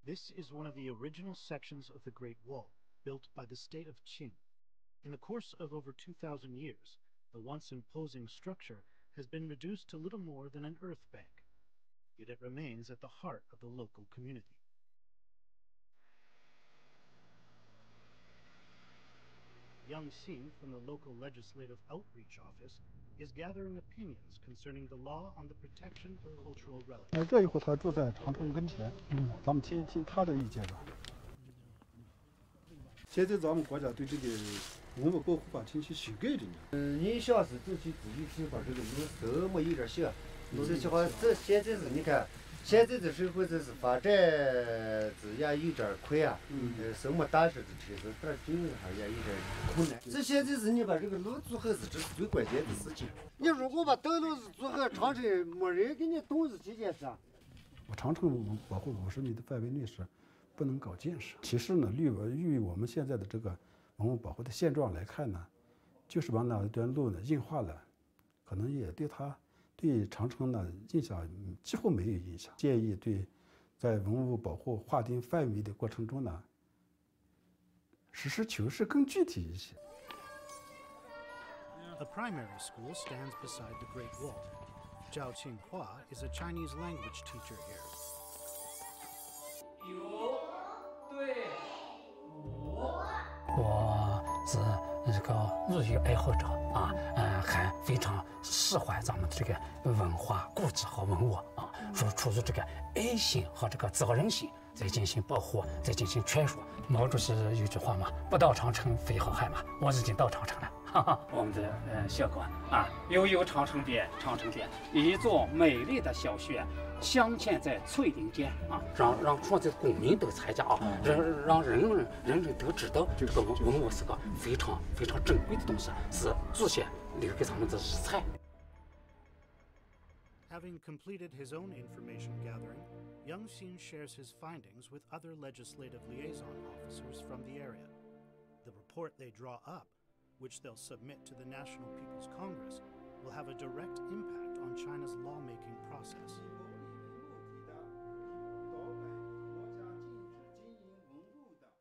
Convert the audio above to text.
This is one of the original sections of the Great Wall, built by the state of Qin. In the course of over 2,000 years, the once imposing structure has been reduced to little more than an earth bank, yet it remains at the heart of the local community. Yang Xin from the local legislative outreach office is gathering opinions concerning the law on the protection of cultural relics. 这一户他住在长城跟前，咱们听听他的意见吧。现在咱们国家对这个文物保护法进行修改的呢。 你像是自己把这个路这么一点小，这句话这现在是你看，现在的社会这是发展这也有点快啊，什么大事的车子，但经营上也有点困难。这现在是你把这个路做好是这是最关键的事情。你如果把道路是做好，长城没人给你动是这件事啊。 长城保护50米的范围内是不能搞建设。其实呢，与我们现在的这个文物保护的现状来看呢，就是把那一段路呢硬化了，可能也对长城呢影响几乎没有影响。建议在文物保护划定范围的过程中呢，实事求是更具体一些。 A primary school stands beside the Great Wall. Zhao Qinghua is a Chinese language teacher here. 我是这个日语爱好者啊，还非常释怀咱们的这个文化、古迹和文物啊，说出于这个爱心和这个责任心，在进行保护，在进行劝说。毛主席有句话嘛，不到长城非好汉嘛，我已经到长城了。哈哈，我们的校官啊，悠悠长城边，长城边，一座美丽的小学。 镶嵌在翠林间啊，让所有的公民都参加啊，让人人都知道这个文物是个非常珍贵的东西，是祖先留给咱们的遗产。 Having completed his own information gathering, Yang Xin shares his findings with other legislative liaison officers from the area. The report they draw up, which they'll submit to the National People's Congress, will have a direct impact on China's lawmaking process.